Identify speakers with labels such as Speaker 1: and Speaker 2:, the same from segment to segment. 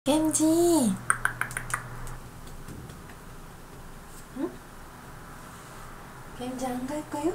Speaker 1: 겜지. 응? 겜지 안 갈까요?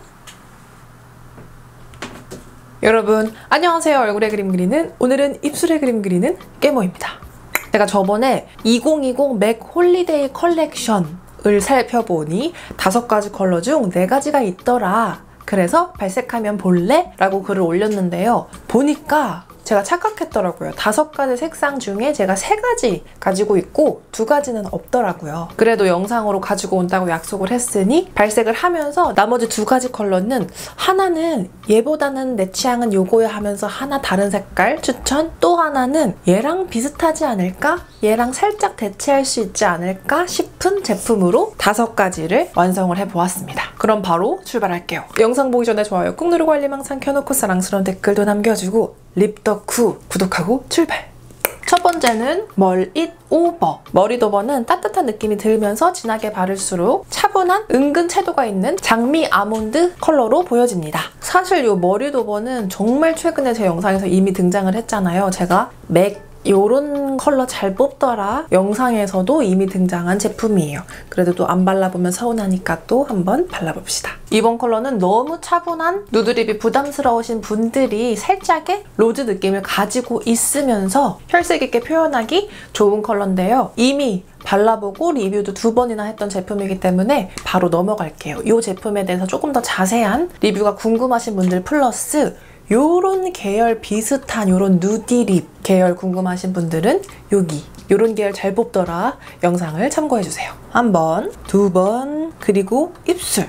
Speaker 1: 여러분 안녕하세요. 얼굴에 그림 그리는, 오늘은 입술에 그림 그리는 깨모입니다. 제가 저번에 2020 맥 홀리데이 컬렉션을 살펴보니 5가지 컬러 중 4가지가 있더라. 그래서 발색하면 볼래? 라고 글을 올렸는데요. 보니까 제가 착각했더라고요. 5가지 색상 중에 제가 3가지 가지고 있고 2가지는 없더라고요. 그래도 영상으로 가지고 온다고 약속을 했으니 발색을 하면서 나머지 2가지 컬러는 하나는 얘보다는 내 취향은 요거야 하면서 하나 다른 색깔 추천, 또 하나는 얘랑 비슷하지 않을까? 얘랑 살짝 대체할 수 있지 않을까 싶은 제품으로 5가지를 완성을 해보았습니다. 그럼 바로 출발할게요. 영상 보기 전에 좋아요 꾹 누르고 알림 항상 켜놓고 사랑스러운 댓글도 남겨주고 립덕후 구독하고 출발! 첫 번째는 멀잇 오버. 머릿 오버는 따뜻한 느낌이 들면서 진하게 바를수록 차분한 은근 채도가 있는 장미 아몬드 컬러로 보여집니다. 사실 이 머릿 오버는 정말 최근에 제 영상에서 이미 등장을 했잖아요. 제가 맥 요런 컬러 잘 뽑더라 영상에서도 이미 등장한 제품이에요. 그래도 또 안 발라보면 서운하니까 또 한번 발라봅시다. 이번 컬러는 너무 차분한 누드립이 부담스러우신 분들이 살짝의 로즈 느낌을 가지고 있으면서 혈색 있게 표현하기 좋은 컬러인데요. 이미 발라보고 리뷰도 2번이나 했던 제품이기 때문에 바로 넘어갈게요. 이 제품에 대해서 조금 더 자세한 리뷰가 궁금하신 분들 플러스 요런 계열 비슷한 요런 누디립 계열 궁금하신 분들은 여기 요런 계열 잘 뽑더라 영상을 참고해주세요. 1번, 2번, 그리고 입술.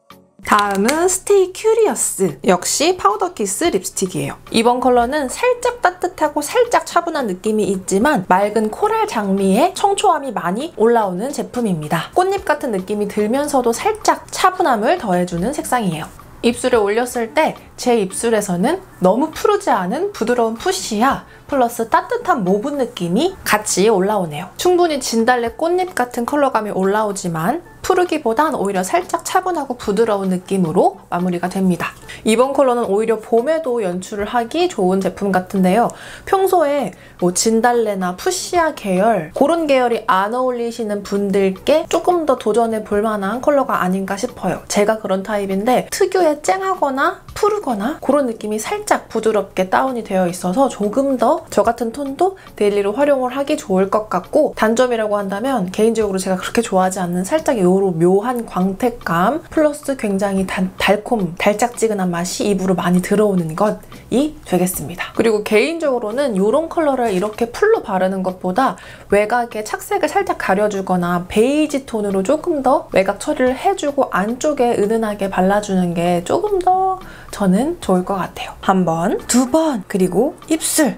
Speaker 1: 다음은 스테이 큐리어스. 역시 파우더 키스 립스틱이에요. 이번 컬러는 살짝 따뜻하고 살짝 차분한 느낌이 있지만 맑은 코랄 장미에 청초함이 많이 올라오는 제품입니다. 꽃잎 같은 느낌이 들면서도 살짝 차분함을 더해주는 색상이에요. 입술에 올렸을 때 제 입술에서는 너무 푸르지 않은 부드러운 푸시야 플러스 따뜻한 모브 느낌이 같이 올라오네요. 충분히 진달래 꽃잎 같은 컬러감이 올라오지만 푸르기보단 오히려 살짝 차분하고 부드러운 느낌으로 마무리가 됩니다. 이번 컬러는 오히려 봄에도 연출을 하기 좋은 제품 같은데요. 평소에 뭐 진달래나 푸시아 계열 그런 계열이 안 어울리시는 분들께 조금 더 도전해 볼 만한 컬러가 아닌가 싶어요. 제가 그런 타입인데 특유의 쨍하거나 푸르거나 그런 느낌이 살짝 부드럽게 다운이 되어 있어서 조금 더 저 같은 톤도 데일리로 활용을 하기 좋을 것 같고, 단점이라고 한다면 개인적으로 제가 그렇게 좋아하지 않는 살짝 요런 묘한 광택감 플러스 굉장히 달콤 달짝지근한 맛이 입으로 많이 들어오는 것이 되겠습니다. 그리고 개인적으로는 이런 컬러를 이렇게 풀로 바르는 것보다 외곽에 착색을 살짝 가려주거나 베이지 톤으로 조금 더 외곽 처리를 해주고 안쪽에 은은하게 발라주는 게 조금 더 저는 좋을 것 같아요. 1번, 2번, 그리고 입술.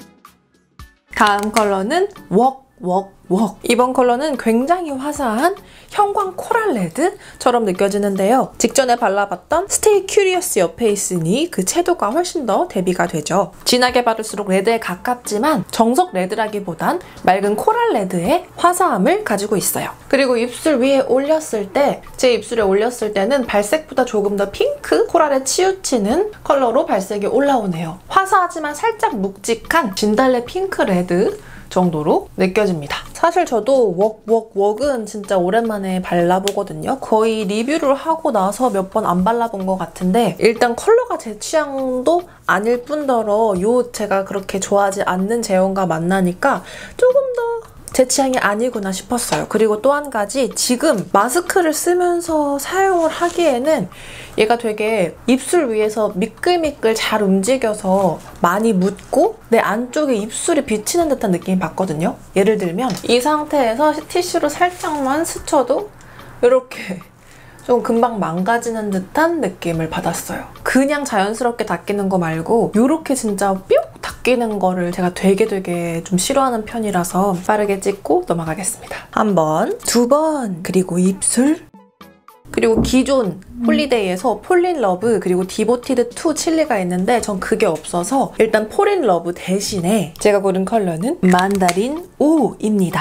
Speaker 1: 다음 컬러는 웍. 이번 컬러는 굉장히 화사한 형광 코랄 레드처럼 느껴지는데요. 직전에 발라봤던 스테이 큐리어스 옆에 있으니 그 채도가 훨씬 더 대비가 되죠. 진하게 바를수록 레드에 가깝지만 정석 레드라기보단 맑은 코랄 레드의 화사함을 가지고 있어요. 그리고 입술 위에 올렸을 때, 제 입술에 올렸을 때는 발색보다 조금 더 핑크 코랄에 치우치는 컬러로 발색이 올라오네요. 화사하지만 살짝 묵직한 진달래 핑크 레드 정도로 느껴집니다. 사실 저도 웍은 진짜 오랜만에 발라보거든요. 거의 리뷰를 하고 나서 몇 번 안 발라본 것 같은데 일단 컬러가 제 취향도 아닐 뿐더러 제가 그렇게 좋아하지 않는 제형과 만나니까 조금 더 제 취향이 아니구나 싶었어요. 그리고 또 한 가지, 지금 마스크를 쓰면서 사용을 하기에는 얘가 되게 입술 위에서 미끌미끌 잘 움직여서 많이 묻고 내 안쪽에 입술이 비치는 듯한 느낌이 받거든요. 예를 들면 이 상태에서 티슈로 살짝만 스쳐도 이렇게 좀 금방 망가지는 듯한 느낌을 받았어요. 그냥 자연스럽게 닦이는 거 말고 이렇게 진짜 뿅 닦이는 거를 제가 되게 좀 싫어하는 편이라서 빠르게 찍고 넘어가겠습니다. 1번, 2번, 그리고 입술. 그리고 기존 홀리데이에서 폴린 러브 그리고 디보티드 투 칠리가 있는데 전 그게 없어서 일단 폴린 러브 대신에 제가 고른 컬러는 만다린 오입니다. 폴린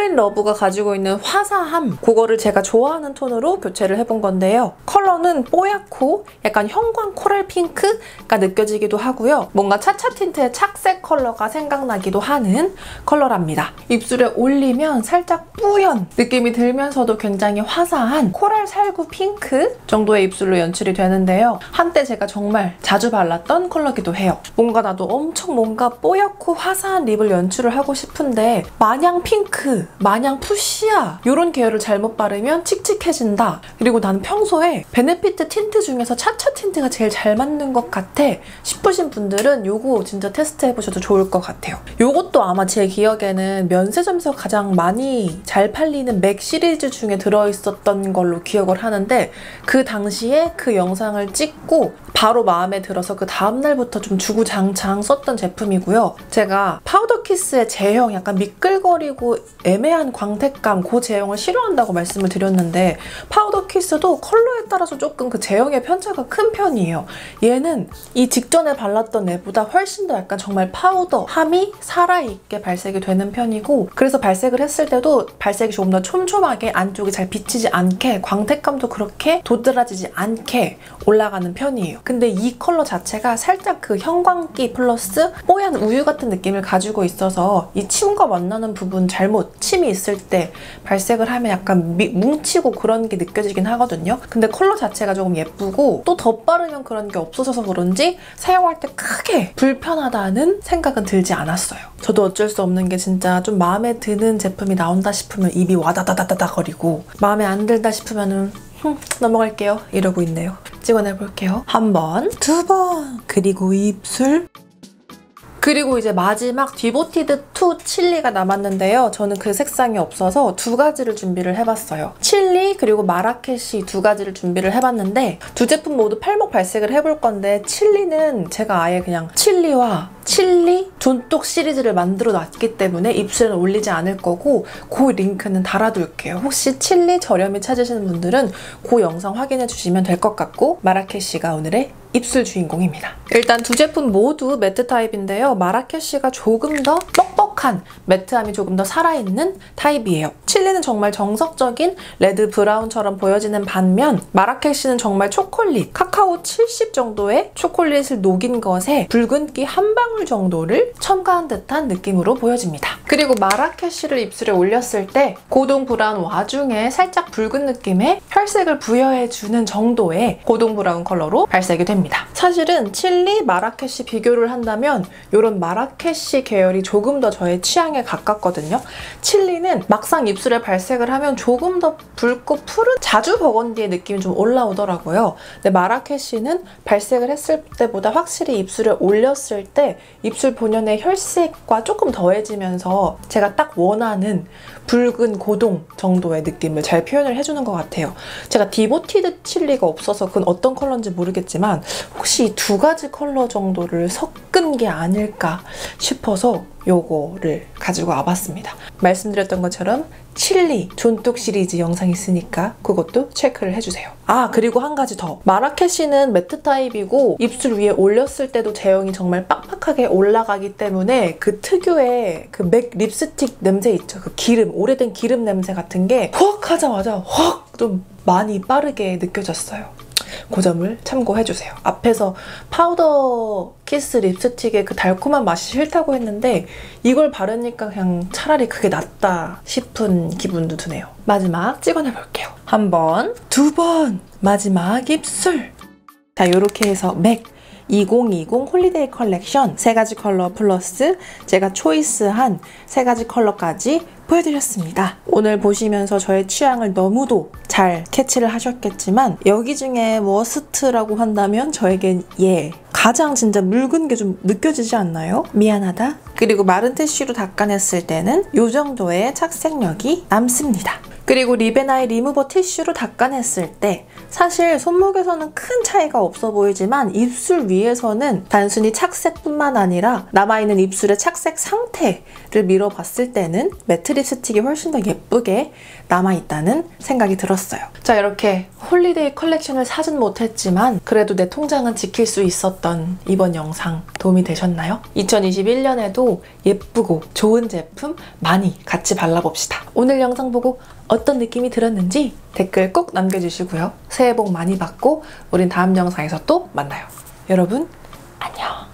Speaker 1: 폴린러브가 가지고 있는 화사함, 그거를 제가 좋아하는 톤으로 교체를 해본 건데요. 컬러는 뽀얗고 약간 형광 코랄 핑크가 느껴지기도 하고요. 뭔가 차차 틴트의 착색 컬러가 생각나기도 하는 컬러랍니다. 입술에 올리면 살짝 뿌연 느낌이 들면서도 굉장히 화사한 코랄 살구 핑크 정도의 입술로 연출이 되는데요. 한때 제가 정말 자주 발랐던 컬러기도 해요. 뭔가 나도 엄청 뭔가 뽀얗고 화사한 립을 연출을 하고 싶은데 마냥 핑크, 마냥 푸시아 이런 계열을 잘못 바르면 칙칙해진다. 그리고 나는 평소에 베네피트 틴트 중에서 차차 틴트가 제일 잘 맞는 것 같아 싶으신 분들은 요거 진짜 테스트해보셔도 좋을 것 같아요. 요것도 아마 제 기억에는 면세점에서 가장 많이 잘 팔리는 맥 시리즈 중에 들어있었던 걸로 기억을 하는데 그 당시에 그 영상을 찍고 바로 마음에 들어서 그 다음날부터 좀 주구장창 썼던 제품이고요. 제가 파우더 키스의 제형, 약간 미끌거리고 애매한 광택감, 그 제형을 싫어한다고 말씀을 드렸는데 파우더 키스도 컬러에 따라서 조금 그 제형의 편차가 큰 편이에요. 얘는 이 직전에 발랐던 애보다 훨씬 더 약간 정말 파우더함이 살아있게 발색이 되는 편이고, 그래서 발색을 했을 때도 발색이 조금 더 촘촘하게 안쪽이 잘 비치지 않게, 광택감도 그렇게 도드라지지 않게 올라가는 편이에요. 근데 이 컬러 자체가 살짝 그 형광기 플러스 뽀얀 우유 같은 느낌을 가지고 있어서 이 침과 만나는 부분, 잘못 침이 있을 때 발색을 하면 약간 뭉치고 그런 게 느껴지긴 하거든요. 근데 컬러 자체가 조금 예쁘고 또 덧바르면 그런 게 없어져서 그런지 사용할 때 크게 불편하다는 생각은 들지 않았어요. 저도 어쩔 수 없는 게 진짜 좀 마음에 드는 제품이 나온다 싶으면 입이 와다다다다다 거리고, 마음에 안 들다 싶으면은 넘어갈게요 이러고 있네요. 찍어내볼게요. 한 번, 두 번, 그리고 입술. 그리고 이제 마지막 디보티드 2 칠리가 남았는데요. 저는 그 색상이 없어서 두 가지를 준비를 해봤어요. 칠리 그리고 마라케시 두 가지를 준비를 해봤는데 두 제품 모두 팔목 발색을 해볼 건데, 칠리는 제가 아예 그냥 칠리와 칠리 존똑 시리즈를 만들어 놨기 때문에 입술에는 올리지 않을 거고, 그 링크는 달아둘게요. 혹시 칠리 저렴이 찾으시는 분들은 그 영상 확인해 주시면 될 것 같고, 마라케시가 오늘의 입술 주인공입니다. 일단 두 제품 모두 매트 타입인데요. 마라케시가 조금 더 뻑뻑한 매트함이 조금 더 살아있는 타입이에요. 칠리는 정말 정석적인 레드 브라운처럼 보여지는 반면 마라케시는 정말 초콜릿, 카카오 70 정도의 초콜릿을 녹인 것에 붉은기 한 방울 정도를 첨가한 듯한 느낌으로 보여집니다. 그리고 마라케시를 입술에 올렸을 때 고동 브라운 와중에 살짝 붉은 느낌의 혈색을 부여해주는 정도의 고동 브라운 컬러로 발색이 됩니다. 사실은 칠리, 마라케시 비교를 한다면 이런 마라케시 계열이 조금 더 저의 취향에 가깝거든요. 칠리는 막상 입술에 발색을 하면 조금 더 붉고 푸른 자주 버건디의 느낌이 좀 올라오더라고요. 근데 마라케시는 발색을 했을 때보다 확실히 입술에 올렸을 때 입술 본연의 혈색과 조금 더해지면서 제가 딱 원하는 붉은 고동 정도의 느낌을 잘 표현을 해주는 것 같아요. 제가 디보티드 칠리가 없어서 그건 어떤 컬러인지 모르겠지만 혹시 이 두 가지 컬러 정도를 섞은 게 아닐까 싶어서 요거를 가지고 와봤습니다. 말씀드렸던 것처럼 칠리 존똑 시리즈 영상 있으니까 그것도 체크를 해주세요. 아, 그리고 한 가지 더. 마라케시는 매트 타입이고 입술 위에 올렸을 때도 제형이 정말 빡빡하게 올라가기 때문에 그 특유의 그 맥 립스틱 냄새 있죠. 그 기름, 오래된 기름 냄새 같은 게 확 하자마자 확 좀 많이 빠르게 느껴졌어요. 그 점을 참고해주세요. 앞에서 파우더 키스 립스틱의 그 달콤한 맛이 싫다고 했는데 이걸 바르니까 그냥 차라리 그게 낫다 싶은 기분도 드네요. 마지막 찍어내볼게요. 한 번, 두 번, 마지막 입술. 자, 이렇게 해서 맥 2020 홀리데이 컬렉션 3가지 컬러 플러스 제가 초이스한 3가지 컬러까지 보여드렸습니다. 오늘 보시면서 저의 취향을 너무도 잘 캐치를 하셨겠지만 여기 중에 워스트라고 한다면 저에겐 가장 진짜 묽은 게 좀 느껴지지 않나요? 미안하다. 그리고 마른 티슈로 닦아냈을 때는 이 정도의 착색력이 남습니다. 그리고 립앤아이 리무버 티슈로 닦아냈을 때 사실 손목에서는 큰 차이가 없어 보이지만 입술 위에서는 단순히 착색뿐만 아니라 남아있는 입술의 착색 상태를 밀어봤을 때는 매트 립스틱이 훨씬 더 예쁘게 남아있다는 생각이 들었어요. 자, 이렇게 홀리데이 컬렉션을 사진 못했지만 그래도 내 통장은 지킬 수 있었던 이번 영상 도움이 되셨나요? 2021년에도 예쁘고 좋은 제품 많이 같이 발라봅시다. 오늘 영상 보고 어떤 느낌이 들었는지 댓글 꼭 남겨주시고요. 새해 복 많이 받고 우린 다음 영상에서 또 만나요. 여러분 안녕.